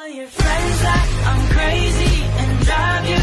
Tell your friends that I'm crazy and drive you